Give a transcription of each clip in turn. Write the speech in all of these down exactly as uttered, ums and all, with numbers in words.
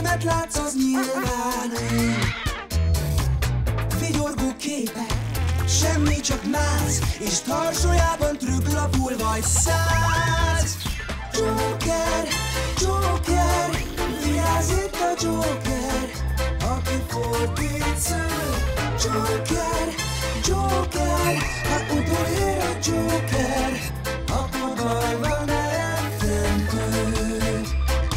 Akimet látsz, az nyilván én. Vigyorgó képek, semmi, csak mász, és tarsójában trüggl a bulvaj száz. Joker, Joker, vigyázz itt a Joker, aki fordít sző. Joker, Joker, ha utolér a Joker, akkor baj van elrettentő.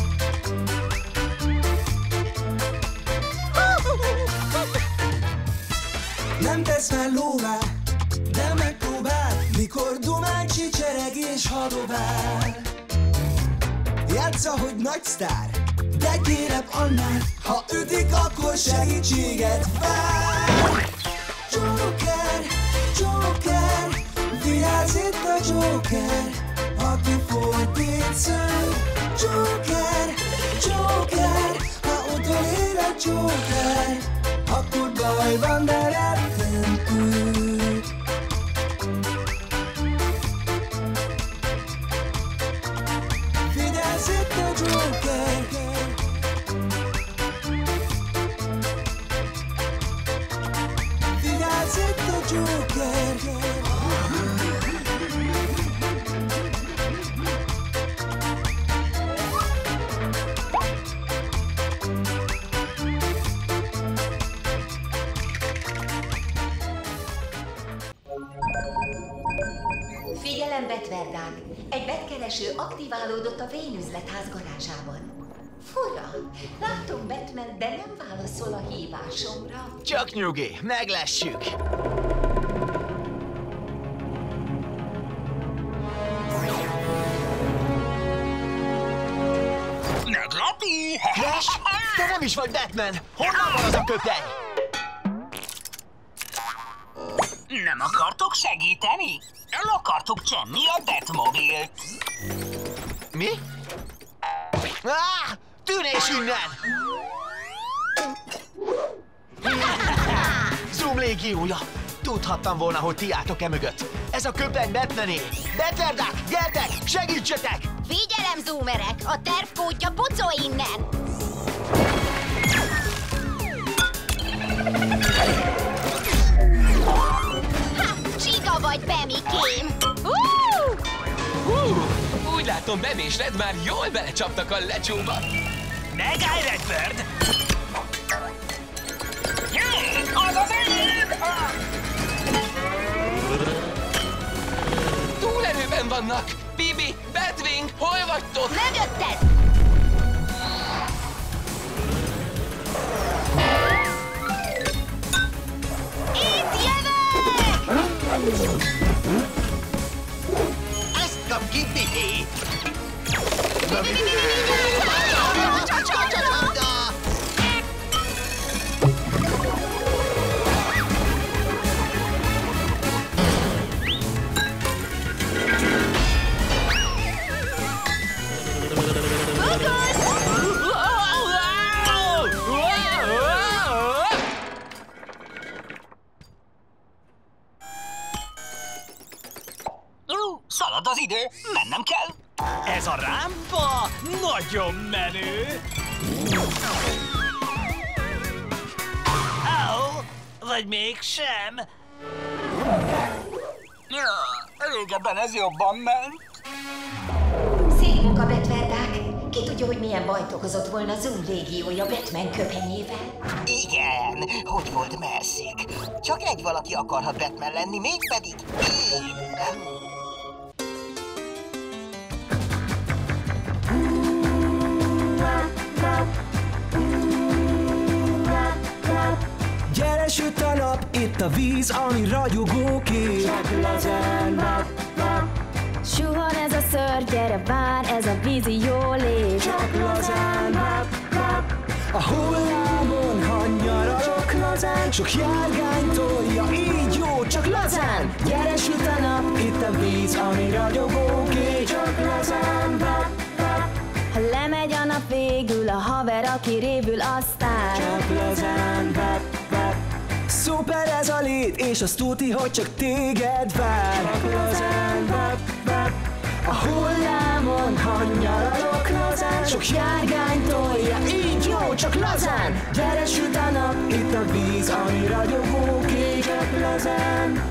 Nem tesz fel lóvá, de megpróbál, mikor dumál, csicsereg és hadovál. Játsza, hogy nagy sztár, de kérem annál, ha ütik, akkor segítséget vár. Joker, Joker, vigyázz itt a Joker, aki fordít sző. Joker, Joker, ha utolér a Joker, akkor baj van, de rettentő. Vigyázz itt a Joker, vigyázz itt a Joker. Figyelem, betverdák! Egy betkereső aktiválódott a Vénüzletház garázsában. Fura, látom Batman, de nem válaszol a hívásomra. Csak nyugi, meglessük! Meglepi! Crash, te nem is vagy Batman! Honnan van az a köpeny? Nem akartok segíteni? El akartuk csenni a Batmobilt. Mi? Ah! Tűnés innen! Zoom légiója! Tudhattam volna, hogy ti álltok e mögött. Ez a köpeny Batmané! Betverdák, gyertek, segítsetek! Figyelem, zoomerek! A tervkódja pucolj innen! Ha! Csiga vagy, Bemikém! Uh! Uh, úgy látom, Bem és Red már jól belecsaptak a lecsóba. Megállj, Redbird! Jé, az az enyém! Túlerőben vannak! Bibi, Batwing, hol vagytok? Mögötted! Itt jövök! Ezt kap ki, Bibi! Szalad az idő, mennem kell. Ez a rámpa nagyon menő. Au, vagy mégsem. Ja, régebben ez jobban ment. Szép munka, betverdák! Ki tudja, hogy milyen bajt okozott volna Zoom légiója Batman köpenyével? Igen, hogy volt merszik. Csak egy valaki akarhat Batman lenni, mégpedig én. Gyere, süt a nap, itt a víz, ami ragyogókép. Csak lazán nap, nap. Suhan ez a ször, gyere vár, ez a vízi jól év. Csak lazán nap, nap. A hullámon, ha nyaralok lazán, sok járgány tolja, így jó, csak lazán. Gyere, süt a nap, itt a víz, ami ragyogókép. Csak lazán nap, nap. Ha lemegy a nap végül, a haver, aki révül, aztán csak lazán nap, nap. Szuper ez a lét, és azt tuti, hogy csak téged vár. Csak lazán nap, nap. a hullámon, ha nyaralok lazán. Sok járgány tolja, így jó, csak lazán. Gyere, süt a nap, itt a víz, ami ragyogó kék, csak lazán.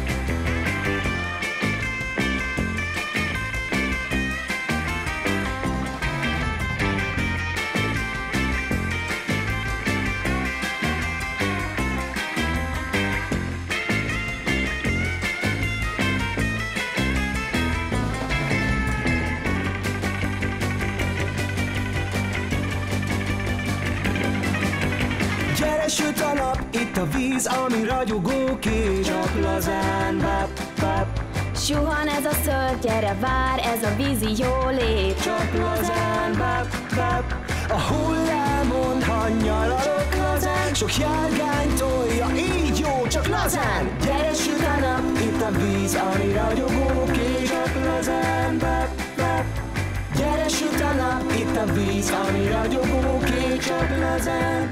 Süt a nap, itt a víz, ami ragyogó kék, csak lazán. Bap, bap. Suhan ez a szörny, gyere vár, ez a vízi jólét, csak lazán. Bap, bap. A hullámon, ha nyaralok lazán. Sok járgány tolja, így jó, csak lazán. Gyere, süt a nap, itt a víz, ami ragyogó kék, csak lazán. Bap, bap. Gyere, süt a nap, itt a víz, ami ragyogó kék, csak lazán.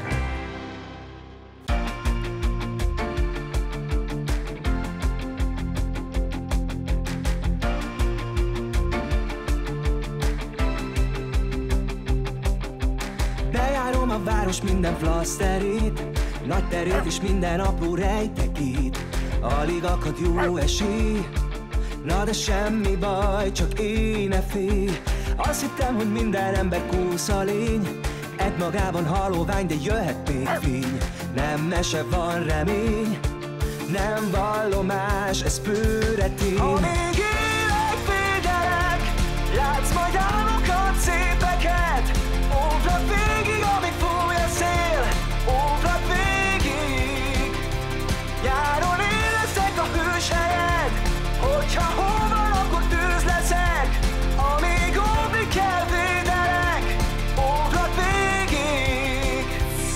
Bejárom a város minden flaszterét, nagy terét és minden apró rejtekét. Alig akad jó esély, na de semmi baj, csak én ne félj. Azt hittem, hogy minden ember kósza lény, egy magában halóvány, de jöhet még fény. Nem mese, van remény, nem vallomás, ez bőre tény. Ha még élek, védelek, látsz majd álmokat, szépeket. Óvlak végig, amíg fúj a szél, óvlak végig. Nyáron én leszek a hős helyed, hogyha hó van, akkor tűz leszek. Amíg óvni kell, védelek, óvlak végig.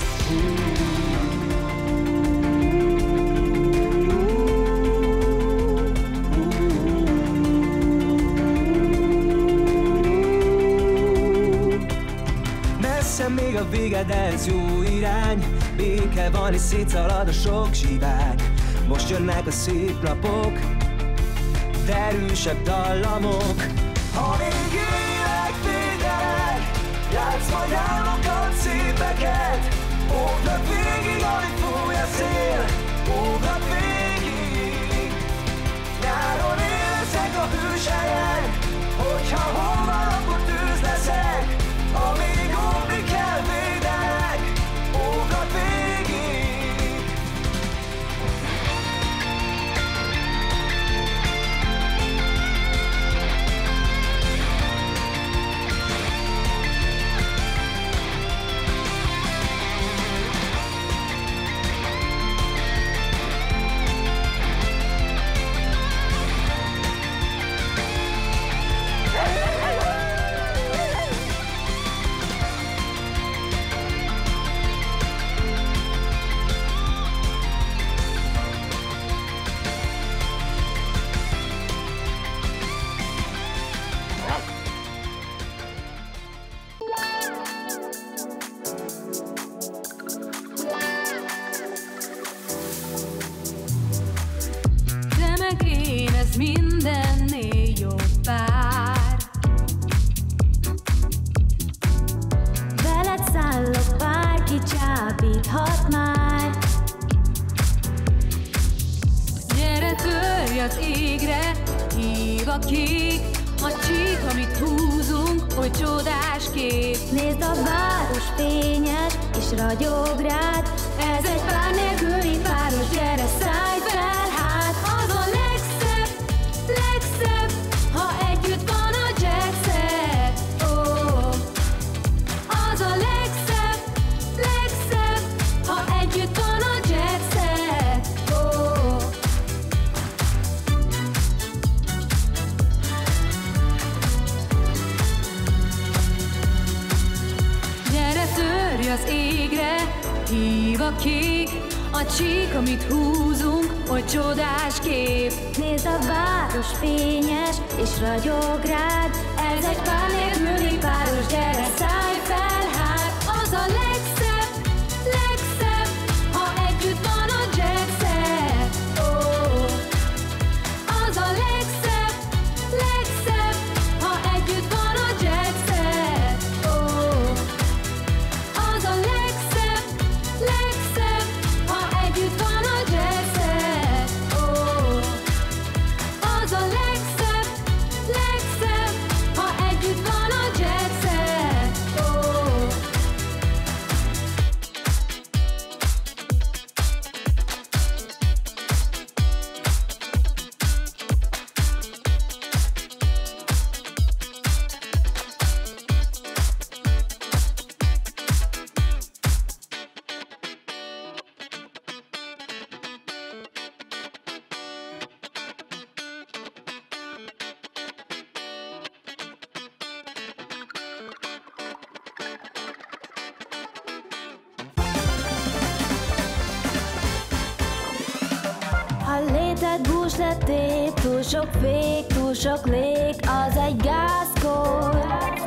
Messze még a vége, de ez jó irány. Béke van és szétszalad a sok zsivány. Most jönnek a szép napok, derűsebb dallamok. Ha még élek, védelek, játsz majd álmokat, szépeket. Óvlak végig, amíg fúj a szél, óvlak végig. Nyáron én leszek a hős helyen, hogyha hó van, akkor tűz leszek. Amíg óvni kell, védelek, óvlak végig. De meg én, ez mindennél jobb pár. veled szállok, bárki csábíthat már. Gyere, törj az égre, hív a kék, a csík, amit húzunk, hogy csodás kép. Nézd, a város fényes és ragyog rád, ez egy pár nélküli páros, gyere, szállj fel, hát az a legszebb, legszebb, ha együtt van a Jackset. Oh. Az a legszebb, legszebb, ha együtt van a Jackset. Oh. Gyere, törj az égre, hív a kék, a csík, amit húzunk, hogy csodás kép. Nézd, a város fényes és ragyog rád, ez egy pár nélküli páros, gyere, szállj fel, hát az a legszebb, legszebb, ha együtt van a Jackset. Oh. Az a legszebb, legszebb, lett, bús lett tép, túl sok fék, túl sok lég, az egy gázkor.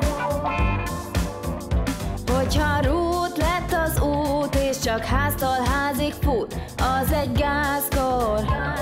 Hogyha rút lett az út, és csak háztól házig fut, az egy gázkor.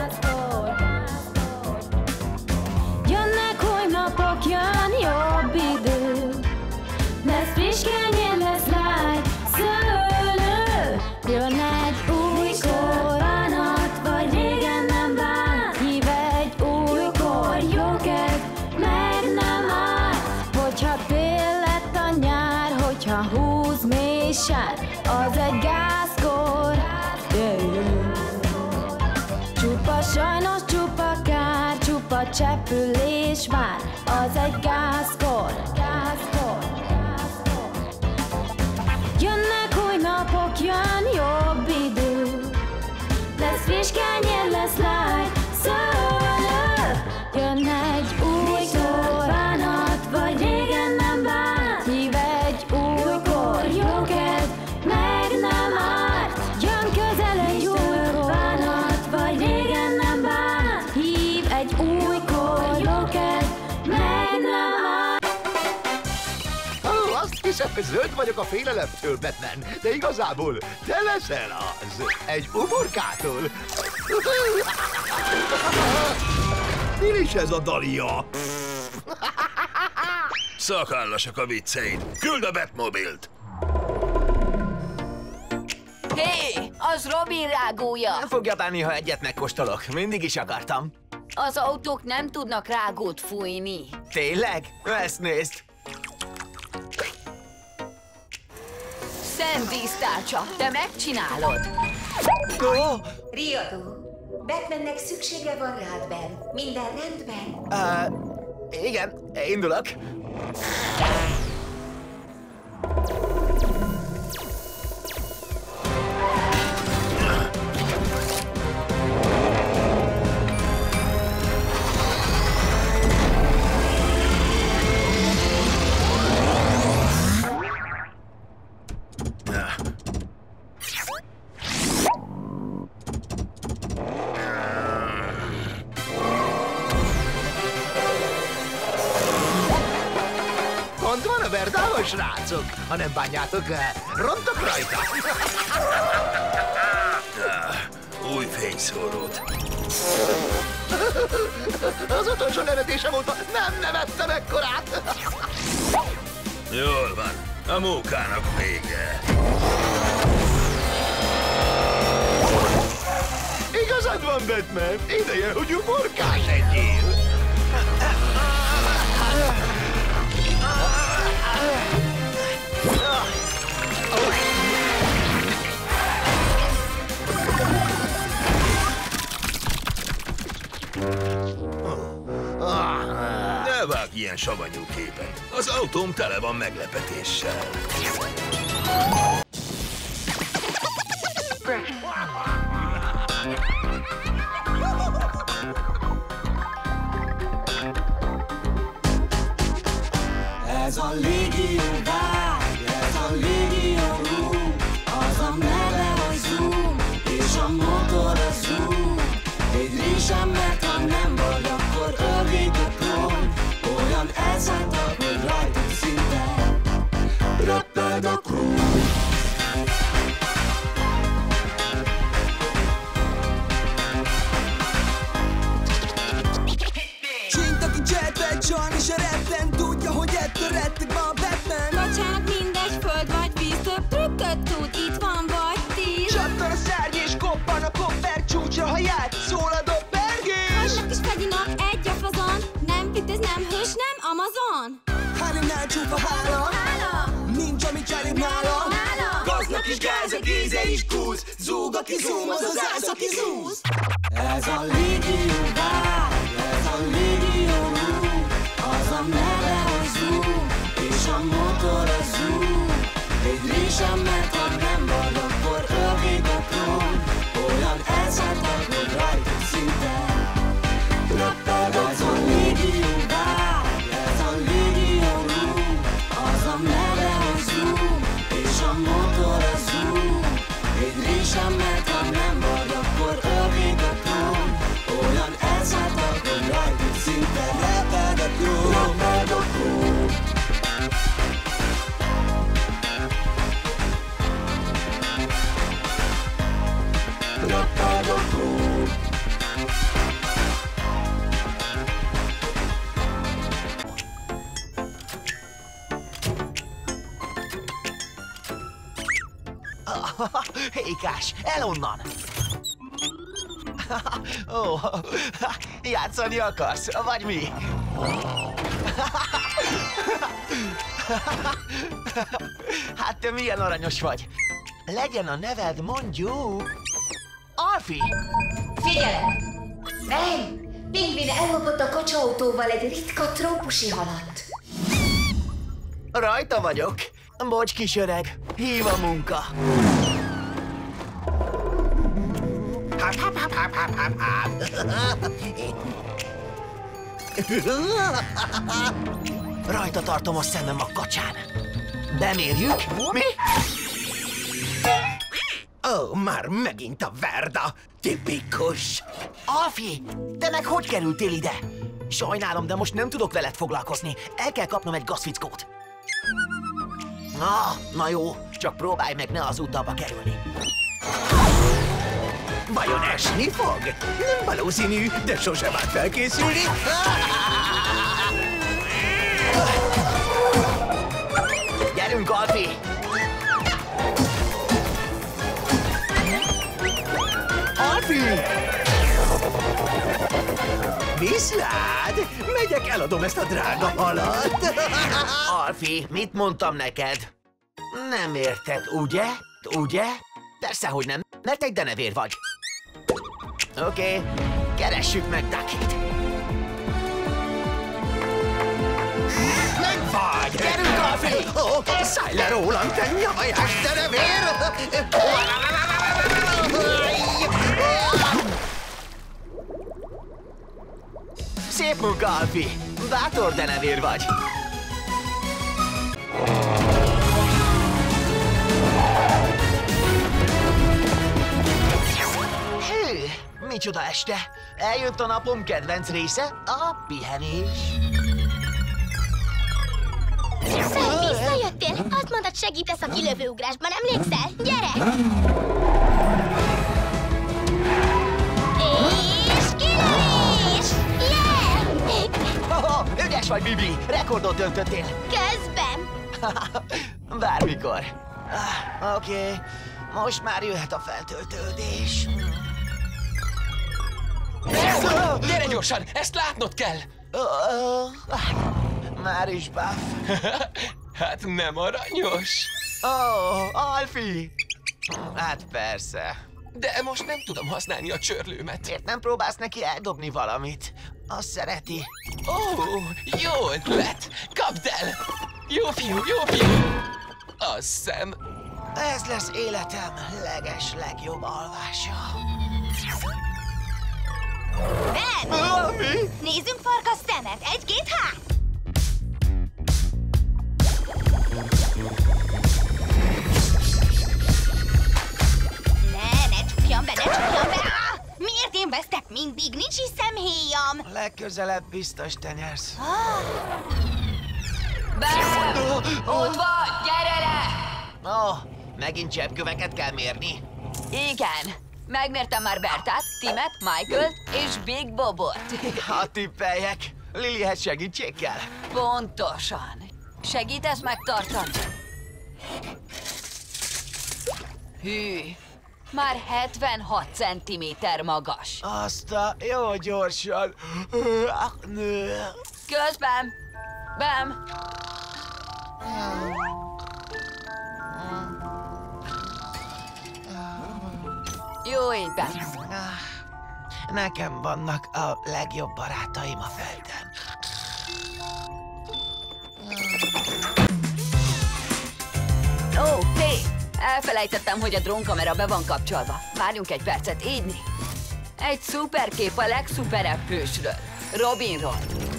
Jönnek új napok, jön jobb idő, lesz friss kenyér, lesz lágy szőlő. Jön egy új koronat, vagy régen nem bánt, hív egy új kor, jó kedv, meg nem áll. Hogyha tél lett a nyár, hogyha húz mély sár, az egy gázkor. Yeah, yeah. Csupa sajnos, csupa kár, csupa cseppülés vár, az egy gázkor. Gázkor. Jönnek új napok, jön jobb idő, lesz friss kenyér, lesz lágy szőlő. Jön egy új koronat, vagy régen nem bánt, hív egy új kor, jó kedv, meg nem árt. Jön közel egy új koronat, vagy régen nem bánt, hív egy új kor, jó kedv, meg nem árt. Ó, azt hiszem, hogy zöld vagyok a félelemtől, Batman, de igazából te leszel az. Egy uborkától. Mi is ez a Dalia? Szakállasak a vicceid. Küld a Batmobilt! Hé, az Robin rágója. Nem fogja bánni, ha egyet megkóstolok. Mindig is akartam. Az autók nem tudnak rágót fújni. Tényleg? Ezt nézd. Szentvíztárcsa, te megcsinálod. Oh! Riadó, Batmannek szüksége van rád, Ben. Minden rendben? Uh, igen, indulok. Pont van a verdával, srácok. Ha nem bánjátok, rontok rajta. Új fényszórót. Az utolsó nevetésem óta nem nevettem ekkorát. Jól van, a mókának vége. Igazad van, Batman. Ideje, hogy uborkás egyél. Ne vágj ilyen savanyú képet. Az autóm tele van meglepetéssel. Ez a légió vágy, ez a légió room, az a neve, hogy Zoom, és a motor a Zoom. Egy résem, mert ha nem vagy, akkor örvít a klón, olyan elszálltak, hogy rajtuk szinte röppöd a króm. Csint, aki jetpack, sajnos a retten, tudja, hogy ettől retteg van Batman. Bocsának, mindegy, föld vagy víz, több trükköt tud, itt van vagy tíz. Csattan a szárny és koppan a kopper csúcsra, ha ját, szól a dobbergés. Hagynak és Fedinak egy a fazon, nem fit, ez nem hős, nem Amazon. Háromnál csupa hála, nincs, ami cserébb nála. Gaznak is gáz, a géze is kúz, zúg, aki zoom, az az ász, aki zúz. Ez a légió vágy, ez a légió room, az a neve, hogy Zoom, és a motor a Zoom. Egy résem, mert ha nem vagy, akkor örvít a klón, olyan elszálltak, hogy rajtuk szinte röppöd a Ez a légió vágy, ez a légió room, az a neve, hogy Zoom, és a motor a Zoom. Egy résem, mert ha nem vagy, akkor örvít a klón, olyan ragadozó. Hékás, el onnan! Ó, játszani akarsz, vagy mi? Hát te milyen aranyos vagy. Legyen a neved mondjuk... Alfie! Figyelj! Ben! Pingvin ellopott a kacsaautóval egy ritka trópusi halat. Rajta vagyok. Bocs, kis öreg. Hív a munka. Háp, háp, háp, háp, háp, háp, háp. Rajta tartom a szemem a kacsán. Bemérjük? Mi? Ó, oh, már megint a Verda. Tipikus. Alfie, te meg hogy kerültél ide? Sajnálom, de most nem tudok veled foglalkozni. El kell kapnom egy gazfickót. Na, na jó, csak próbálj meg ne az utába kerülni. Vajon esni fog? Nem valószínű, de sosem áll felkészülni. Gyerünk, Alfie! Alfie! Viszlát! Megyek, eladom ezt a drága halat! Alfie, mit mondtam neked? Nem érted, ugye? Ugye? Persze, hogy nem, mert egy denevér vagy. Oké, okay. Keressük meg Duckit. Megvagy! Gyerünk, Alfie! Oh, szállj le rólam, te nyavajás denevér! Szép munka, Alfie! Bátor denevér vagy! Hű, micsoda este! Eljött a napom kedvenc része, a pihenés. Szent, visszajöttél? Azt mondtad, segítesz a kilövőugrásban, emlékszel? Gyere! És kilövés! Yeah! Oh, ügyes vagy, Bibi! Rekordot döntöttél! Közben! Bármikor. Ah, Oké, okay. Most már jöhet a feltöltődés. Gyere gyorsan, ezt látnod kell! Uh, uh, már is buff. Hát nem aranyos. Ó, oh, Alfie! Hát persze. De most nem tudom használni a csörlőmet. Miért nem próbálsz neki eldobni valamit? Azt szereti. Ó, oh, jó ötlet! Kapd el! Jó fiú, jó fiú! Azt hiszem. Ez lesz életem leges legjobb alvása. Ben! Alfie! Nézzünk farkas szemet! Egy-két hát! Ne, ne csukjam be, ne csukjam be! Ah! Miért én vesztek mindig? Nincs is szemhéjam! Legközelebb biztos te nyersz. Ah! Ben! Ott vagy! Gyere le! Ó, oh, megint zsebköveket kell mérni? Igen. Megmértem már Bertát, Timet, Michaelt és Big Bobot. Ha tippeljek, Lilyhez segítség kell. Pontosan. Segítesz megtartani? Hű, már hetvenhat centiméter magas. Azt a jó gyorsan. Közben, Bem. Jó éjben. Nekem vannak a legjobb barátaim a földön. Ó, hé! Elfelejtettem, hogy a drónkamera be van kapcsolva. Várjunk egy percet, így. Egy szuperkép a legszuperebb hősről. Robinról.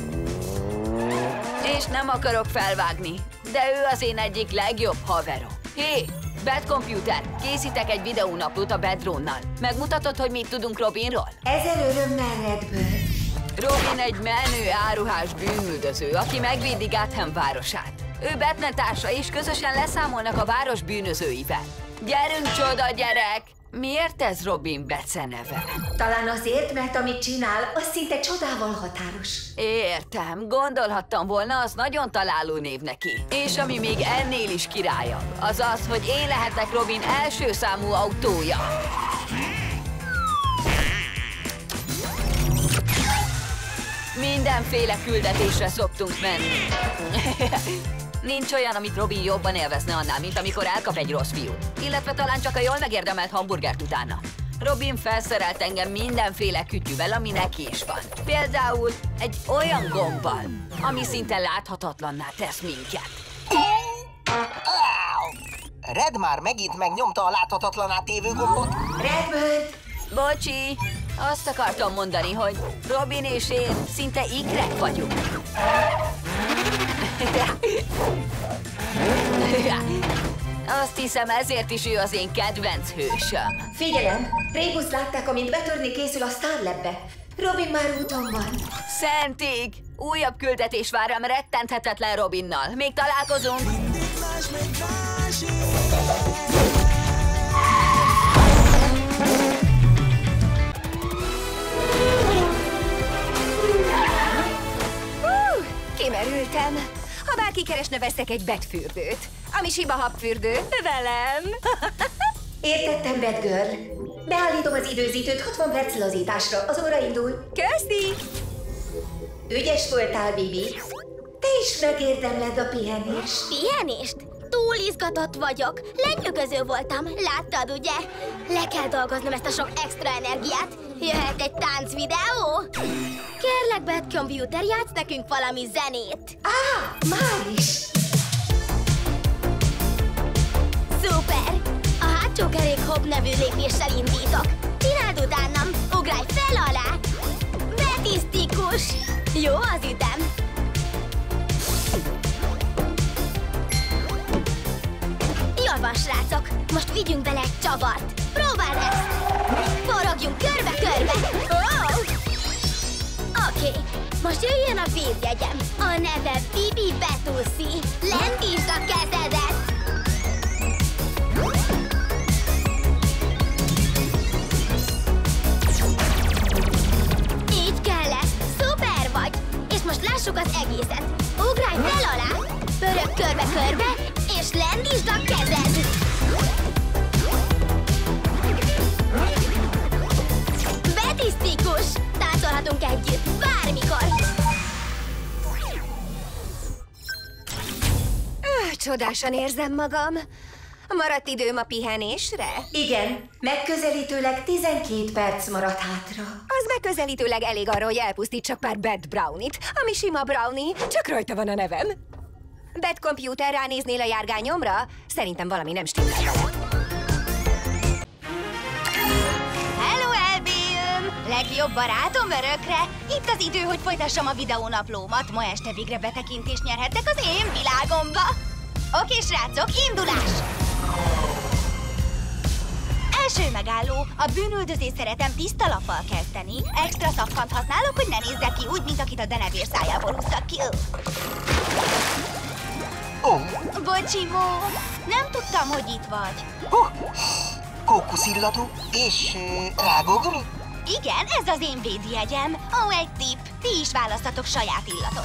És nem akarok felvágni, de ő az én egyik legjobb haverom. Hé! Bad Computer, készítek egy videónaplót a Badronnal. Megmutatod, hogy mit tudunk Robinról? Ezer örömmel, Redbird. Robin egy menő áruhás bűnüldöző, aki megvédi Gotham városát. Ő Batman társa, és közösen leszámolnak a város bűnözőivel. Gyerünk csoda, gyerek! Miért ez Robin beceneve? Talán azért, mert amit csinál, az szinte csodával határos. Értem, gondolhattam volna, az nagyon találó név neki. És ami még ennél is királyabb, az az, hogy én lehetek Robin első számú autója. Mindenféle küldetésre szoktunk menni. Nincs olyan, amit Robin jobban élvezne annál, mint amikor elkap egy rossz fiút. Illetve talán csak a jól megérdemelt hamburgert utána. Robin felszerelt engem mindenféle kütyüvel, ami neki is van. Például egy olyan gombbal, ami szinte láthatatlanná tesz minket. Red már megint megnyomta a láthatatlaná tévő gombot. Redbird! Bocsi, azt akartam mondani, hogy Robin és én szinte ikrek vagyunk. Azt hiszem, ezért is ő az én kedvenc hősöm. Figyelem! Rébus látták, amint betörni készül a Starlabbe. Robin már úton van. Szentig! Újabb küldetés vár rám rettenthetetlen Robinnal. Még találkozunk! Hú, kimerültem. Ha bárki keresne, veszek egy betfürdőt. Ami sima habfürdő, velem. Értettem, Batgirl. Beállítom az időzítőt hatvan perc lazításra. Az óra indul. Köszi! Ügyes voltál, Bibi. Te is megérdemled a pihenést. Pihenést? Túl izgatott vagyok. Lenyűgöző voltam. Láttad, ugye? Le kell dolgoznom ezt a sok extra energiát. Jöhet egy táncvideó? Kérlek, Batcomputer, játsz nekünk valami zenét. Á, már is! Szuper! A hátsó kerék hopp nevű lépéssel indítok. Csináld utánam, ugrálj fel alá. Betisztikus! Jó az ütem. Jól van, srácok. Most vigyünk bele egy csavart. Próbáld ezt! Forogjunk körbe-körbe! Oh! Oké, okay. Most jöjjön a védjegyem. A neve Bibi Betussi. Lendítsd a kezedet! Így kellett. Szuper vagy! És most lássuk az egészet. Ugrálj fel alá, pörög körbe-körbe, és lendítsd a kezed! Betisztikus! Táncolhatunk együtt, bármikor! Öh, csodásan érzem magam. Maradt időm a pihenésre? Igen, megközelítőleg tizenkét perc maradt hátra. Az megközelítőleg elég arra, hogy elpusztítsak pár Bad Brownie-t, ami sima brownie, csak rajta van a nevem. Bad Computer, ránéznél a járgányomra? Szerintem valami nem stimmel vele. Hello, Elbium! Legjobb barátom örökre! Itt az idő, hogy folytassam a videónaplómat. Ma este végre betekintést nyerhettek az én világomba. Oké, srácok, indulás! Első megálló, a bűnüldözést szeretem tiszta lappal kezdeni. Extra szappant használok, hogy ne nézzek ki úgy, mint akit a denevér szájából húztak ki. Oh. Bocsi, Mo, nem tudtam, hogy itt vagy. Oh. Kókuszillatú és uh, rágógumi? Igen, ez az én védjegyem. Ó, oh, egy tipp, ti is választatok saját illatot.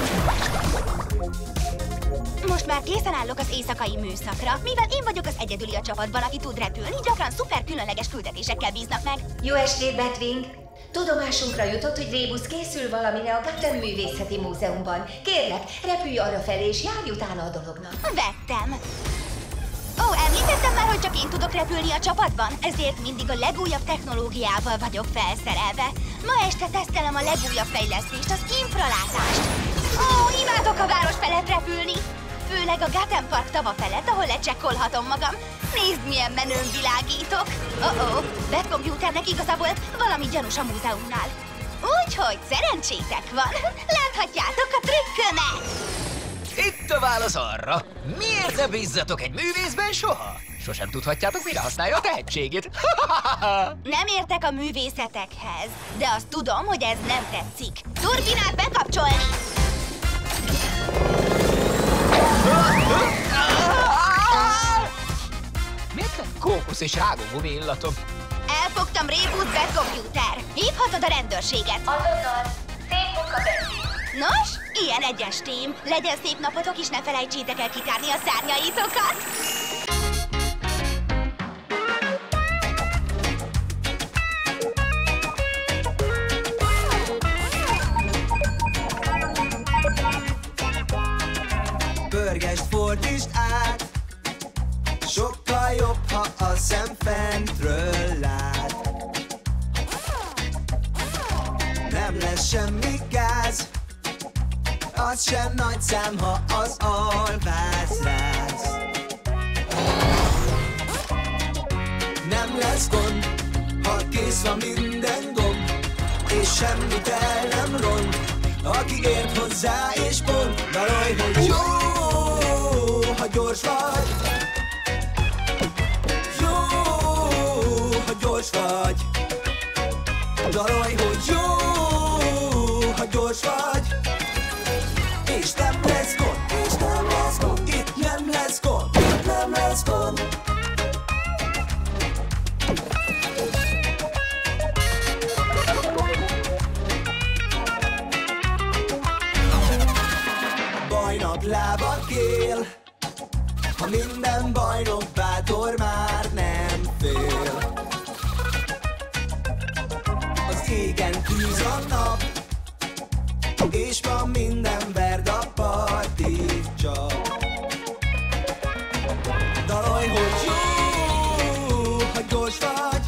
Most már készen állok az éjszakai műszakra, mivel én vagyok az egyedüli a csapatban, aki tud repülni, gyakran szuper különleges küldetésekkel bíznak meg. Jó estét, Batwing! Tudomásunkra jutott, hogy Rébus készül valamire a Gotham Művészeti Múzeumban. Kérlek, repülj arra felé, és járj utána a dolognak. Vettem. Ó, említettem már, hogy csak én tudok repülni a csapatban, ezért mindig a legújabb technológiával vagyok felszerelve. Ma este tesztelem a legújabb fejlesztést, az infralátást. Ó, imádok a város felett repülni! Főleg a Gotham Park tava felett, ahol lecsekkolhatom magam. Nézd, milyen menőn világítok! Oh-oh, Bad Computernek igazából valami gyanús a múzeumnál. Úgyhogy szerencsétek van! Láthatjátok a trükkömet! Itt a válasz arra, miért ne bízzatok egy művészben soha? Sosem tudhatjátok, mire használja a tehetségét. Nem értek a művészetekhez, de azt tudom, hogy ez nem tetszik. Turbinát bekapcsolni! Miért lett kókusz és rágógumi illatom. Elfogtam Reboot Bad Computer. Hívhatod a rendőrséget. Azonnal. Szép munka, Betty. Nos, ilyen egyes tím. Legyen szép napotok, és ne felejtsétek el kitárni a szárnyaitokat. Pörgesd, fordítsd át, sokkal jobb, ha a szem fentről lát. Nem lesz semmi gáz, az sem nagy szám, ha az alvász ráz. Nem lesz gond, ha kész van minden gomb, és semmit el nem ront. Aki ért hozzá és pont, dalolj, hogy jó, ha gyors vagy. Jó, ha gyors vagy. Dalolj, hogy jó, ha gyors vagy. És nem lesz gond, és nem lesz gond. Itt nem lesz gond, itt nem lesz gond. Bajnak lábad kél, ha minden bajnok bátor már nem fél. Az égen tűz a nap, és van minden verd a parti csap. Dalolj, hogy jó, ha gyors vagy.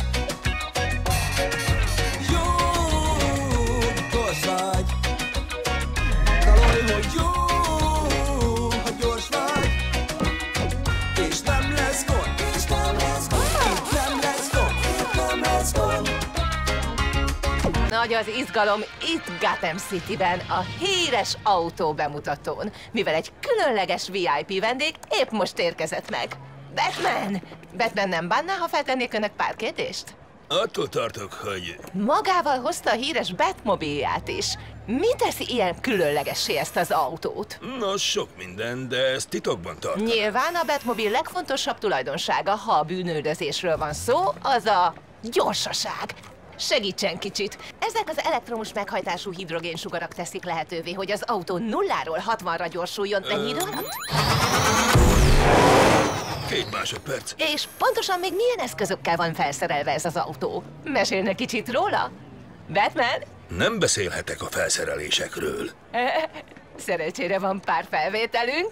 Jó, gyors vagy. Dalolj, hogy jó, ha gyors vagy. És nem lesz gond, és nem lesz gond. Itt nem lesz gond, itt nem lesz gond. Nagy az izgalom itt Gotham Cityben, a híres autó bemutatón, mivel egy különleges vé i pé vendég épp most érkezett meg. Batman! Batman nem bánná, ha feltennék önnek pár kérdést? Attól tartok, hogy... Magával hozta a híres Batmobilját is. Mi teszi ilyen különlegessé ezt az autót? Nos, sok minden, de ezt titokban tartom. Nyilván a Batmobil legfontosabb tulajdonsága, ha a bűnüldözésről van szó, az a gyorsaság. Segítsen kicsit! Ezek az elektromos meghajtású hidrogénsugarak teszik lehetővé, hogy az autó nulláról hatvanra gyorsuljon. Mennyi idő alatt? Két másodperc. És pontosan még milyen eszközökkel van felszerelve ez az autó? Mesélne kicsit róla? Batman? Nem beszélhetek a felszerelésekről. Szerencsére van pár felvételünk.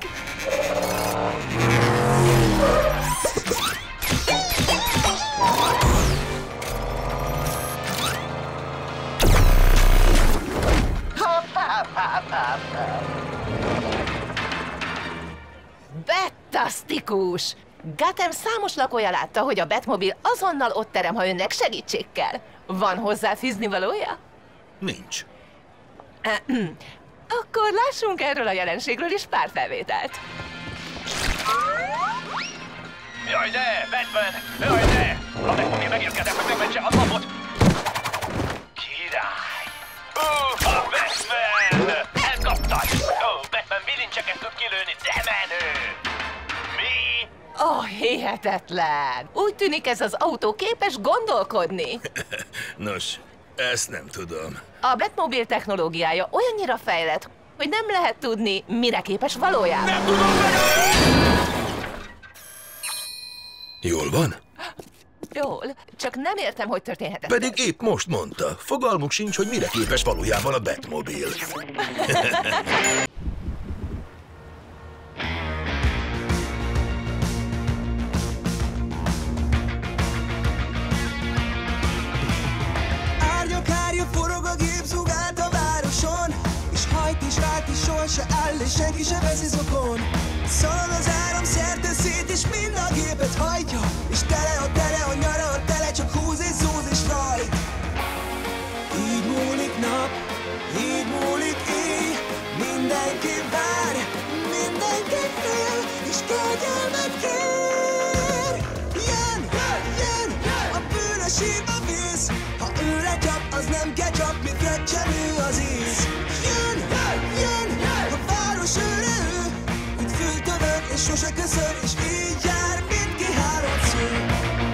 Bettasztikus! Gotham számos lakója látta, hogy a Batmobil azonnal ott terem, ha önnek segítség kell. Van hozzá fűznivalója? Nincs. Akkor lássunk erről a jelenségről is pár felvételt. Jaj de, Batman! Jaj de! A Batmobil megérkezett, hogy megmentse a napot! Király! Ó, a Batman! Elkaptad! Ó, Batman bilincseket tud kilőni, de menő! Mi? Ó, oh, hihetetlen! Úgy tűnik, ez az autó képes gondolkodni. Nos, ezt nem tudom. A Batmobil technológiája olyannyira fejlett, hogy nem lehet tudni, mire képes valójában. Nem tudom Jól van? Jól, csak nem értem, hogy történhetett. Pedig épp most mondta. Fogalmuk sincs, hogy mire képes valójában a Batmobil. Árnyak árja forog a gép, zúg át a városon, és hajt is vált is soha se áll, és senki se veszi zokon. Szalad az áram szerte szét, és mind a gépet hajtja, és tele a tele a nyara, a tele csak húz és zúz és rajt. Így múlik nap, így múlik éj, mindenki vár, mindenki fél, és kegyelmet kér. Jön, jön, a bűnös hírba vész, ha ő lecsap, az nem ketchup, mi fröccsenő az íz. Jön, jön, a város őre ő, úgy fültövön, és sose köszön, és így jár mindki hálót szül.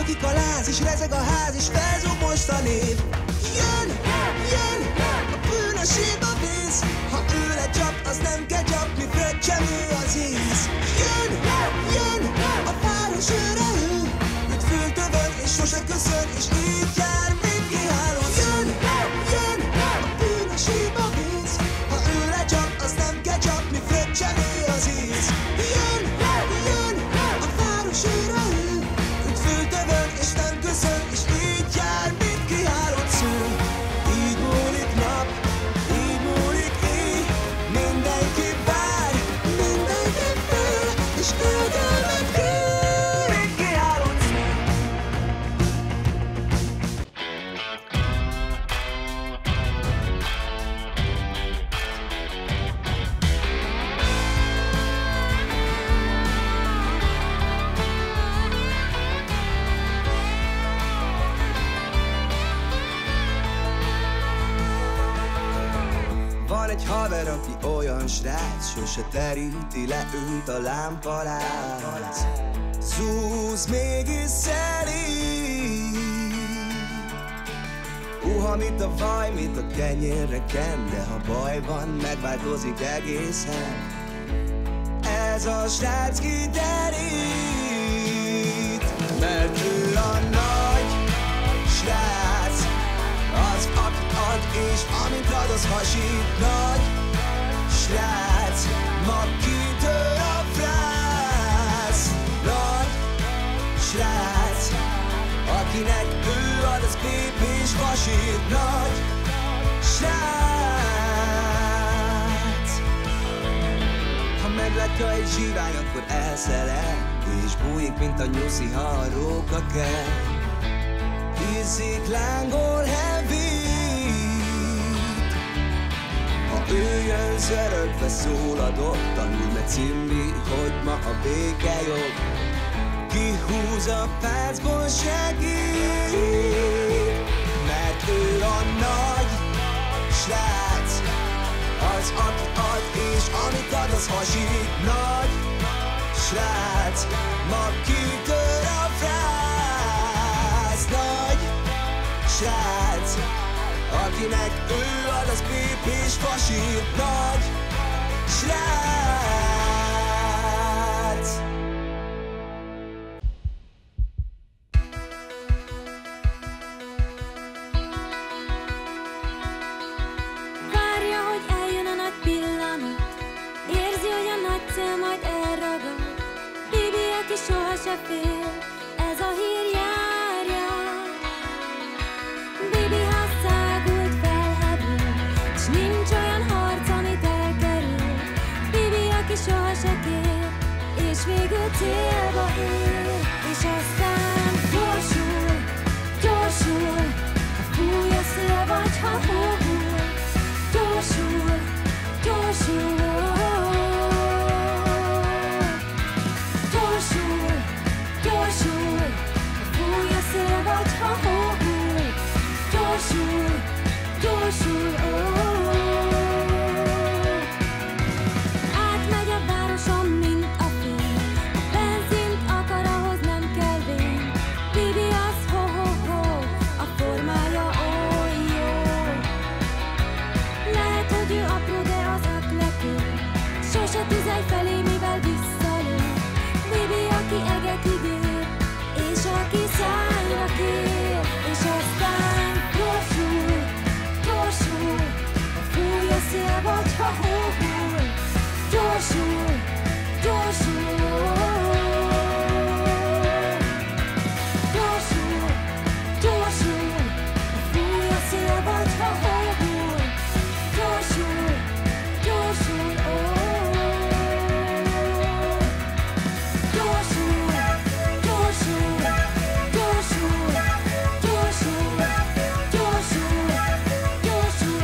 bukik a láz, és rezeg a ház, és felzúg most a név. Jön, jön, a bűnöség a víz. Ha ő lecsap, az nem kecsap, mi fröccsemű az íz. Jön, jön, a város őre ő, mit fültövön, és sose köszön, és így jár, mint kiháló. Jön, jön, a bűnöség a víz. Ha ő lecsap, az nem kecsap, mi fröccsemű az íz. Jön, jön, a város őre ő, mit fültövön, és nem köszön, és így jár, mint kihálott szül. Így múlik nap, így múlik éj, mindenki vár, mindenki fél, és küldölmet kér, mint kihálott szül. Van egy haver, aki olyan srác, sose teríti le őt a lámpalác. Zúz, mégis szelíd. Uha, mint a vaj, mint a kenyérre ken, de ha baj van, megváltozik egészen. Ez a srác kiderít, mert ő a nagy srác. Az, aki ad, és amint ad, az hasít. Nagy srác, ma kitör a frász. Nagy srác, akinek ő ad, az kép és vasít. Nagy srác. Ha meglátja egy zsivány, akkor elszeret, és bújik, mint a nyuszi, ha a róka kell. Hízik, lángol, hevít. Ha ő jön, zörögve szól a dob, tanulj meg cimbi, hogy ma a béke jobb. Kihúz a páncból, segít, mert ő a nagy srác. Az, aki ad, és amit ad, az hasít. Nagy srác, ma kitör a frász. Nagy srác, akinek ő ad, az pép és fasít. Nagy srác. Várja, hogy eljön a nagy pillanat, érzi, hogy a nagy cél majd elragad. Bibi, aki soha se fél, ez a hír járja. Bibi hasszágult, felhevül, s nincs olyan harc, amit elkerül. Bibi, aki soha se kér, és végül célba ér. És aztán gyorsul, gyorsul, ha fúj a szél, vagy ha hóhul. Gyorsul, gyorsul, gyorsul, gyorsul, ha fúj a szél, vagy ha hóhul. Gyorsul, gyorsul, átmegy a városon, mint a fény. A benzint akar, ahhoz nem kell vén. Bibi az ho-ho-ho, a formája oly jó. Lehet, hogy ő apró, de az ötletű. Sose tüzelj felé, mivel visszalő. Bibi, aki eget ígér, és aki szájra kér. És aztán gyorsul, gyorsul, ha fúj a szél, vagy ha hóhul. Gyorsul, gyorsul, gyorsul, gyorsul, ha fúj a szél, vagy ha hóhul. Gyorsul, gyorsul, gyorsul, gyorsul, gyorsul, gyorsul, gyorsul, gyorsul,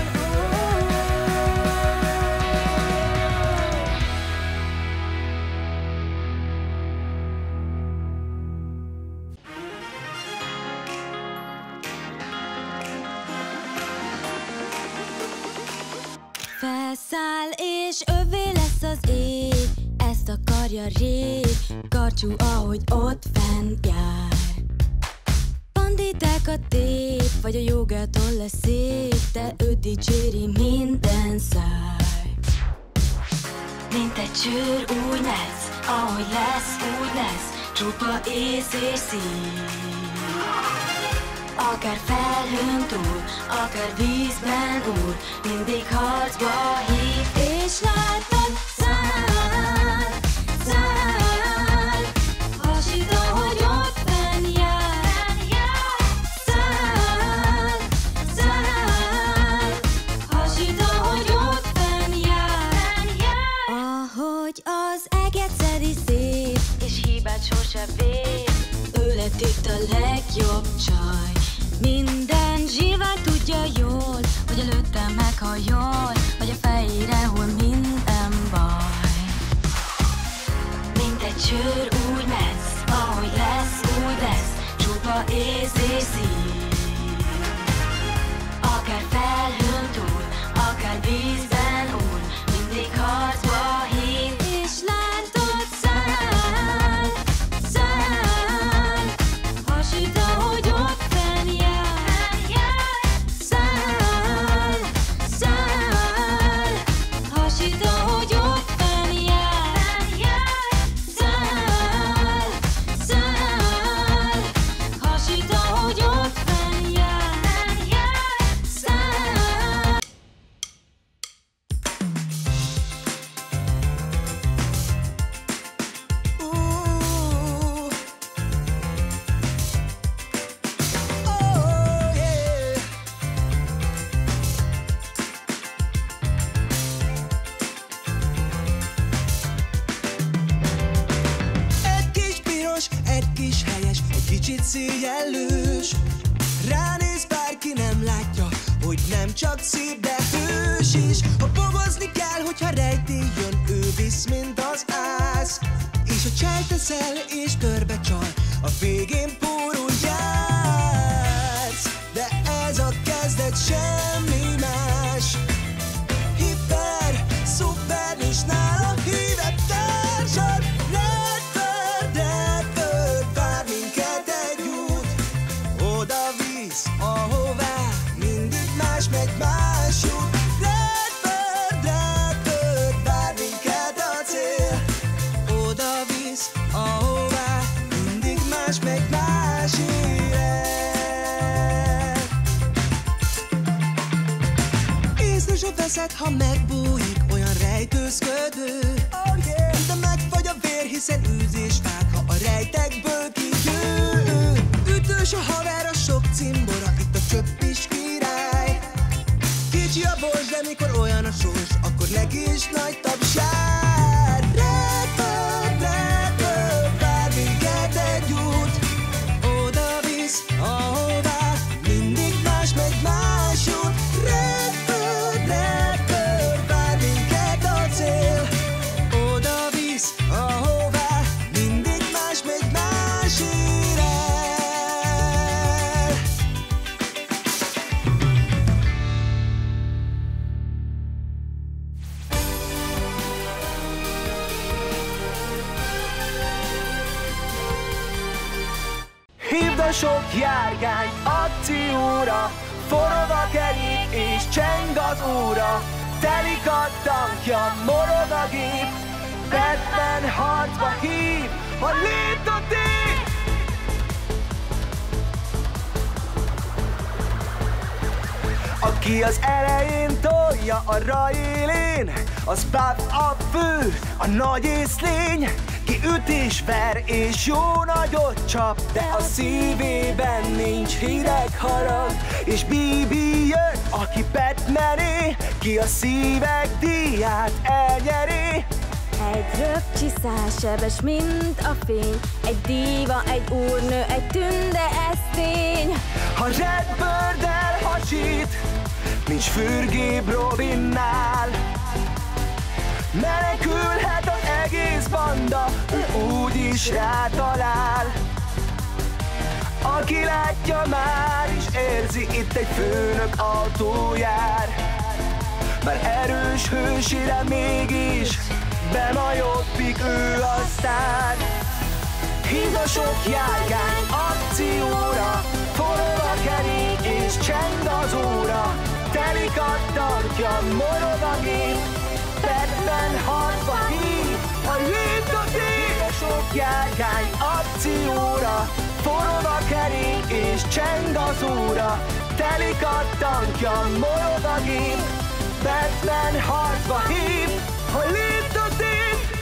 felszáll és övé lesz az ég, ezt akarja rég, karcsú, ahogy ott fenn jár. Nektek a tép, vagy a jogától lesz szép, de ő dicséri minden száj. Mint egy csőr úgy lesz, ahogy lesz, úgy lesz, csupa ész és szív. Akár felhőn túl, akár vízben úr, mindig harcba hív. És látod, száll, száll, hasít, ahogy ott fenn jár. Száll, száll, hasít, ahogy ott fenn jár. Ahogy az eget szedi szét, és hibát sose véd, ő lett itt a legjobb csaj. Minden zsívány tudja jól, hogy előtte meghajol, vagy a fejére hull minden baj. Mint egy csőr úgy lesz, ahogy lesz, úgy lesz, csupa ész és szív. Akár felhőn túl, akár vízben úr, mindig harcba hív. És látod, száll, száll, hasít, ahogy ott fenn jár. Száll, száll, hasít, ahogy ott fenn jár. Száll, száll, hasít, ahogy ott fenn jár. Száll. Egy kis piros, egy kis helyes, egy kicsit szégyellős. Ránéz, bárki nem látja, hogy nem csak szép, de hős is. Ha bogozni kell, hogyha rejtély jön, ő visz, mint az ász. És ha cselt teszel, és körbe csal, a végén pórul játsz. De ez a kezdet, semmi más. Hiper, szuper, és nála hívett társad. Redbird, Redbird, vár minket egy út. Oda visz, ahová, mindig más megy, más út. Redbird, Redbird, vár minket a cél. Oda visz, ahová, mindig más megy, más élet. Észre se veszed, ha megbújik, olyan rejtőzködő. Oh yeah. De megfagy a vér, hiszen űzés vág, ha a rejtekből kijön. Ütős a haver, a sok cimbora, itt a csöpp is király. Kicsi a bors, de mikor olyan a sors, akkor neki is nagy tapsár. Redbird, Redbird, vár minket egy út. Oda visz, ahová, mindig más megy, más út. Redbird, Redbird, vár minket a cél. Oda visz, ahová, mindig más megy, más ér el. Hívd a sok járgány akcióra, forog a kerék és cseng az óra. Telik a tankja, morog a gép, Batman harcba hív, a lét a tép! Aki az elején tolja a rajélén, az Buff a fő, a nagy észlény. Ki üt és ver és jó nagyot csap, de a szívében nincs hideg harag. És bé bé jön, aki Batmané, ki a szívek díját elnyeri. Egy röpcsiszás sebes, mint a fény, egy díva, egy úrnő, egy tünde, ez tény. Ha Redbird elhasít, nincs fürgébb Robinnál. Menekülhet az egész banda, ő úgyis rátalál. Aki látja, már is érzi, itt egy főnök autó jár. Már erős hősire mégis bemajobbik ő a sztár. Hívd a sok járgány akcióra, forog kerék és cseng az óra, telik a tankja, morog a gép. Batman harcba hív, a lép a tép, sok járgány akcióra. Forog a kerék és cseng az óra, telik a tankja, morog a gép. Batman harcba hív, a lép a tép.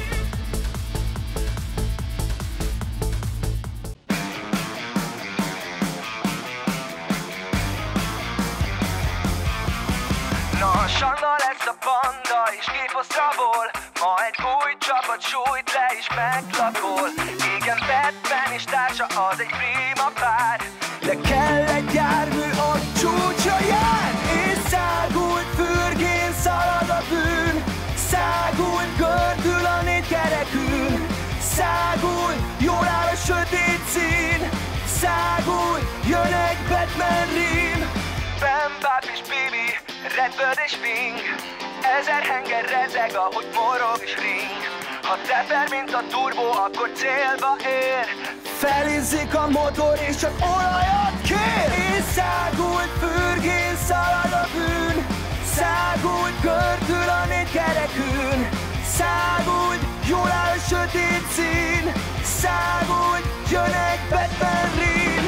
Na, Sanda lesz a panda és képosztrabol. Ma egy új csapat sújt le és meglakol. Igen, Batman és társa az egy prima pár, de kell egy jármű, a csúcsra jár. És szágult fürgén szalad a bűn, szágult gördül a négy kerekűn, szágult, jól áll a sötét szín, szágult, jön egy Batman rím. Bam, Bap és Bibi, Redbird és Wing, ezer henger rezeg, ahogy morog és ring. Ha teper, mint a turbó, akkor célba ér. Felizzik a motor és csak olajat kér. És szágult fürgén szalad a bűn, szágult gördül a négy kerekűn, szágult, jól áll a sötét szín, szágult, jön egy Batman rím.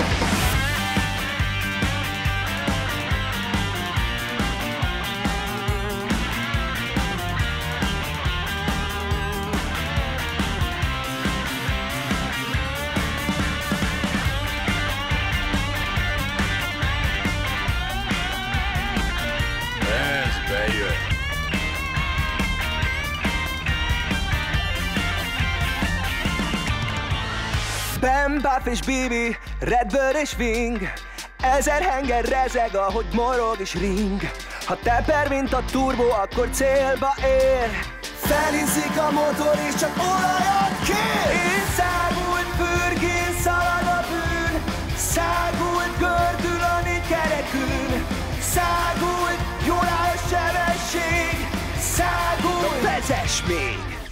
Bam, Buff és Bibi, Redbird és Wing, ezer henger rezeg, ahogy morog és ring. Ha teper, mint a turbó, akkor célba ér. Felizzik a motor és csak olajat kér. És szágult fürgén szalad a bűn, szágult gördül a négy kerekűn, szágult, jól áll a sebesség, szágult. Na vezess még!